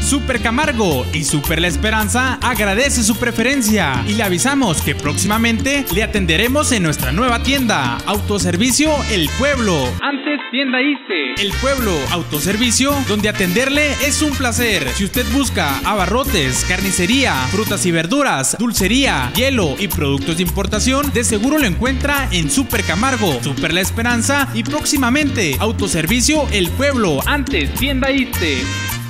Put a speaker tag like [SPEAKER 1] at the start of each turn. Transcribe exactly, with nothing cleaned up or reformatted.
[SPEAKER 1] Super Camargo y Super La Esperanza agradece su preferencia y le avisamos que próximamente le atenderemos en nuestra nueva tienda, Autoservicio El Pueblo. Antes tienda Iste. El Pueblo Autoservicio, donde atenderle es un placer. Si usted busca abarrotes, carnicería, frutas y verduras, dulcería, hielo y productos de importación, de seguro lo encuentra en Super Camargo, Super La Esperanza y próximamente Autoservicio El Pueblo. Antes tienda Iste.